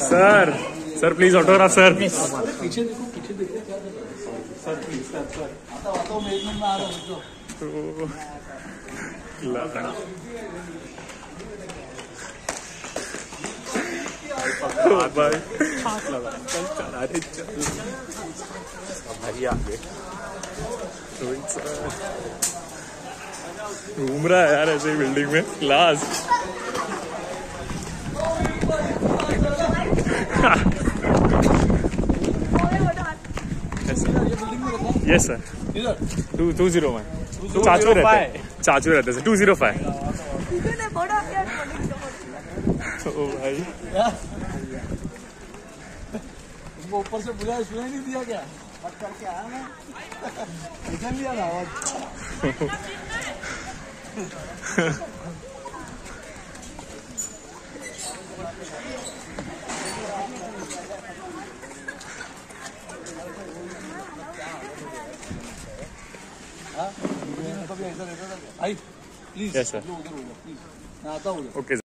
Sir sir please autograph sir. पीछे देखो पीछे देखो क्या कर रहा है सर प्लीज सर आता हूँ मैं 1 मिनट में आ रहा हूँ। भाई हाथ लगा चल चल अरे चल भाई आगे घूम रहा है यार ऐसे ही बिल्डिंग में क्लास। यस सर 201 चाचू रहते सर 205। ओ भाई वो ऊपर से बुलाया सुनाई नहीं दिया क्या? बात करके आया मैं निकल लिया ना आवाज। कभी ऐसा रहता था भाई प्लीज। यस सर उधर प्लीज मैं आता हूँ। ओके।